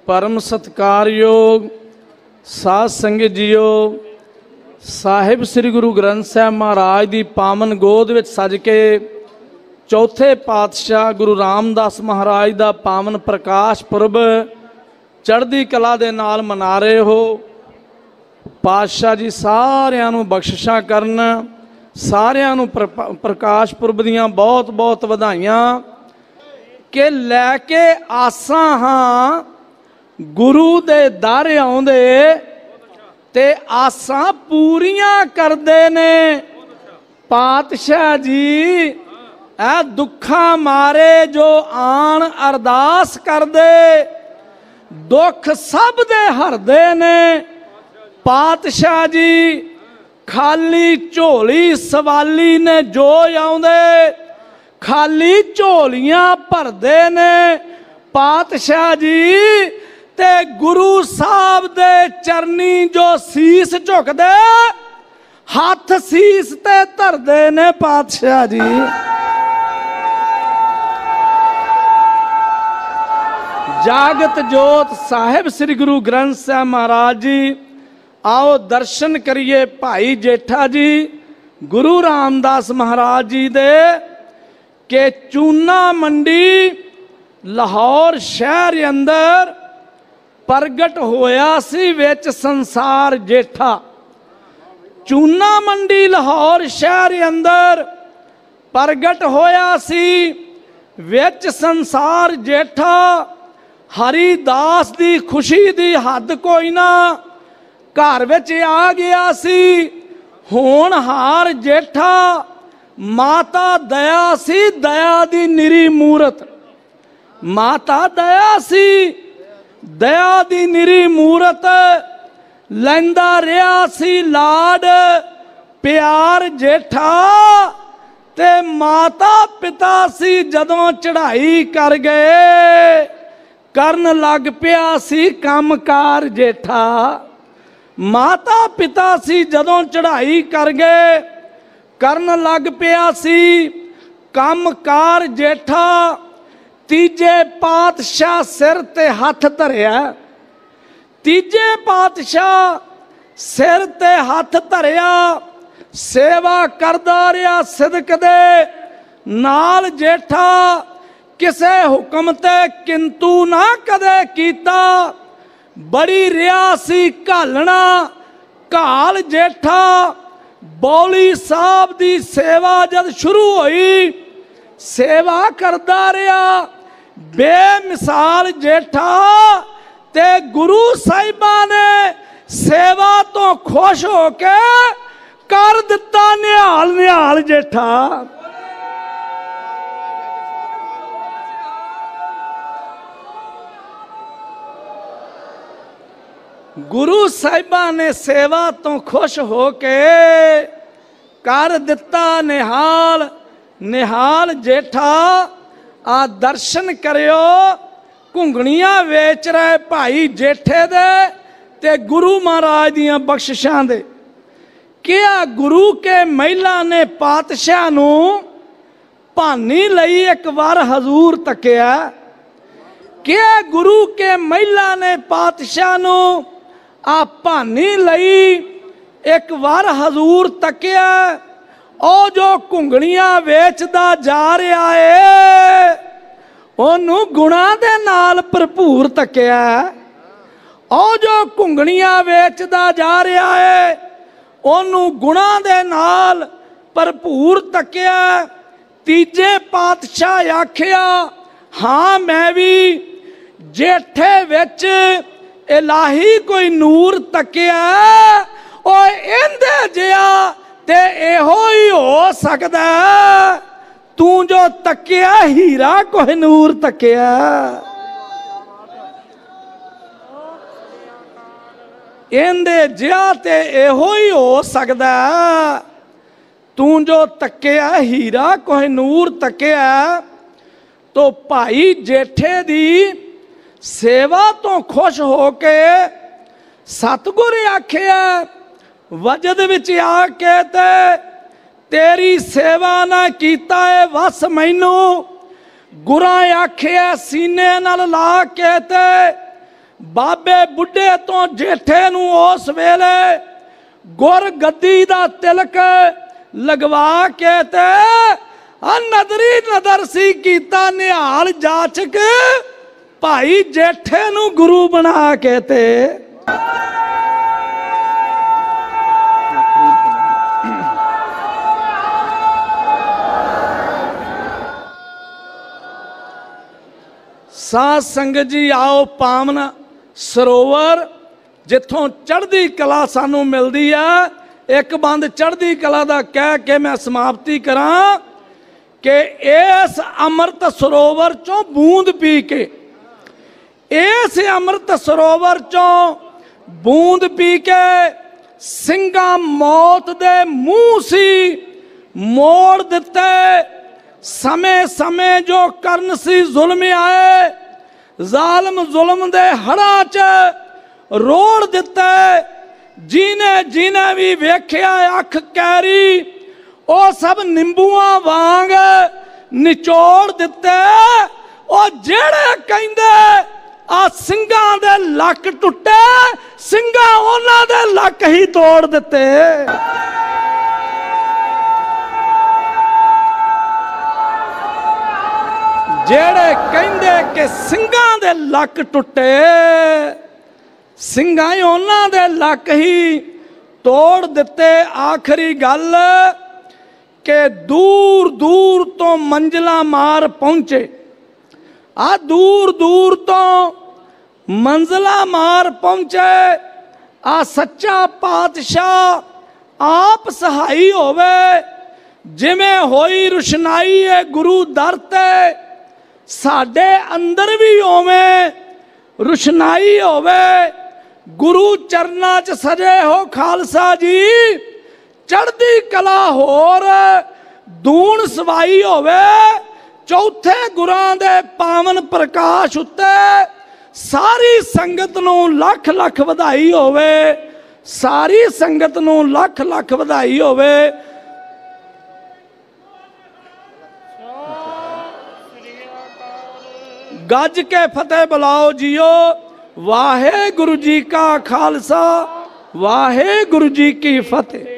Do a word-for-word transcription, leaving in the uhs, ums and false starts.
परम सत्कारयोग साध संगत जीओ, साहिब श्री गुरु ग्रंथ साहिब महाराज की पावन गोद विच सज के चौथे पातशाह गुरु रामदास महाराज का पावन प्रकाश पुरब चढ़दी कला दे नाल मना रहे हो। पातशाह जी सारिਆਂ ਨੂੰ बख्शिशां करन, सारिਆਂ ਨੂੰ प्रकाश पुरब दियां बहुत बहुत वधाइयां के लैके आसा हाँ गुरु दे दर आउंदे ते आसा पूरियां करदे ने। पातशाह जी ए दुखा मारे जो आन अरदास करदे, दुख सब दे हरदे ने। पातशाह जी खाली झोली सवाली ने जो आउंदे खाली झोलियां भरदे ने। पातशाह जी ते गुरु साहब दे चरनी जो सीस झुकदे हाथ सीस ते धरदे ने। पातशाह जी जागत जोत साहिब श्री गुरु ग्रंथ साहिब महाराज जी, आओ दर्शन करिए भाई जेठा जी गुरु रामदास महाराज जी दे के चूना मंडी लाहौर शहर अंदर प्रगट होया सी विच संसार जेठा। चूना मंडी लाहौर शहर अंदर प्रगट होया सी विच संसार जेठा। हरिदास दी खुशी दी हद कोई ना, घर विच आ गया सी होनहार जेठा। माता दया सी दया दी निरी मूरत, माता दया सी दया दी निरी मूरत। लैंदा रहा सी लाड प्यार जेठा ते माता पिता सी जदों चढ़ाई कर गए करन लग पिया सी कामकार जेठा। माता पिता सी जदों चढ़ाई कर गए करन लग पिया सी कामकार जेठा। तीजे पातशाह सिर ते हथ धरिया, तीजे पातशाह सिर ते हथ धरिया। सेवा करदा रहा सिदक दे नाल जेठा, किसे हुक्म ते किंतु ना कदे कीता। बड़ी रिया सी घालना घाल जेठा। बौली साहब दी सेवा जद शुरू हुई सेवा करदा रहा बेमिसाल जेठा। ते गुरु साहिबा ने सेवा तो खुश होके कर दिता निहाल निहाल जेठा। गुरु साहिबा ने सेवा तो खुश होके कर दिता निहाल निहाल जेठा। आ दर्शन करियो घुंगणियां वेच रहे भाई जेठे दे ते गुरु महाराज दियां बख्शिशां दे। क्या गुरु के महिला ने पातशाह नू भानी लई एक बार हजूर तकिया। क्या गुरु के महिला ने पातशाह नू आ भानी लई एक बार हजूर तकिया। ओ जो घुंगणियां वेचदा जा रहा है ओनू गुणा दे नाल भरपूर तकिया। ओ जो घुंगणियां वेचदा जा रहा है ओनू गुणा दे नाल भरपूर तकिया। तीजे पातशाह आखिया हाँ मैं भी जेठे विच इलाही कोई नूर तकिया। ओ इंदे जिया ते एहो ही हो सकदा, तू जो तकिया हीरा कोई नूर तकिया। इंदे जिया ते एहो ही हो सकदा, तू जो तकिया हीरा कोई नूर तकिया। तो भाई जेठे दी सेवा तो खुश होके सतगुर आखिया वजद विच आके ते तेरी सेवा ना कीता है वस मैनू। गुरा आखिया सीने नाल ला के ते बाबे बुढ़े तो जेठे नू उस वेले गुर गद्दी दा तिलक लगवा के ते नदरी नदर सी कीता निहाल जाचक भाई जेठे नू गुरु बना के ते साध संगत जी आओ पावन सरोवर जिथों चढ़दी कला सानू मिलती है। एक बंद चढ़दी कला दा कह के मैं समाप्ति करा कि इस अमृत सरोवर चों बूंद पी के इस अमृत सरोवर चों बूंद पी के सिंगा मौत दे मुंह सी मोड़ दिते। समय समय जो करन सी जुल्म आए जालम जुल्म दे हड़ा च रोड़ दिते। जीने जीने भी वेख्या अख कैरी ओ सब निंबुआ वांग निचोड़ दिते। ओ जेड़े कहंदे आ सिंगां दे लक टुटे सिंगां उन्हां दे लक ही तोड़ दिते। जेड़े कहंदे कि सिंगां दे लक टुटे सिंगां उन्हां दे लक ही तोड़ दिते। आखिरी गल के दूर दूर तो मंजिला मार पहुंचे आ दूर दूर तो मंजिला मार पहुंचे आ सच्चा पातशाह आप सहाई होवे। जिमें होई रुशनाई है गुरु दर ते साडे अंदर भी होवे रुशनाई होवे। गुरु चरना च सजे हो खालसा जी चढ़दी कला होर दून सवाई होवे। चौथे गुरां दे पावन प्रकाश उत्ते सारी संगत नूं लख लख वधाई होवे। सारी संगत नूं लख लख वधाई होवे। गज के फतेह बुलाओ जियो। वाहे गुरु जी का खालसा वाहे गुरु जी की फतेह।